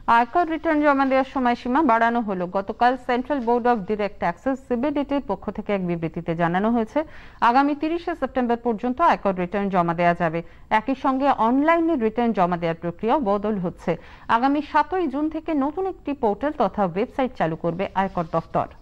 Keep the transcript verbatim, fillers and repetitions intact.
আয়কর রিটার্ন জমা দেওয়ার সময়সীমা বাড়ানো হলো। গতকাল central board of direct taxes সিবিডিটির পক্ষ থেকে এক বিবৃতিতে জানানো হয়েছে, আগামী তিরিশে সেপ্টেম্বর পর্যন্ত আয়কর রিটার্ন জমা দেওয়া যাবে। একই সঙ্গে অনলাইনে রিটার্ন জমা দেওয়ার প্রক্রিয়াও বদল হচ্ছে। আগামী সাতই জুন থেকে নতুন একটি পোর্টাল তথা ওয়েবসাইট চালু করবে আয়কর দফতর।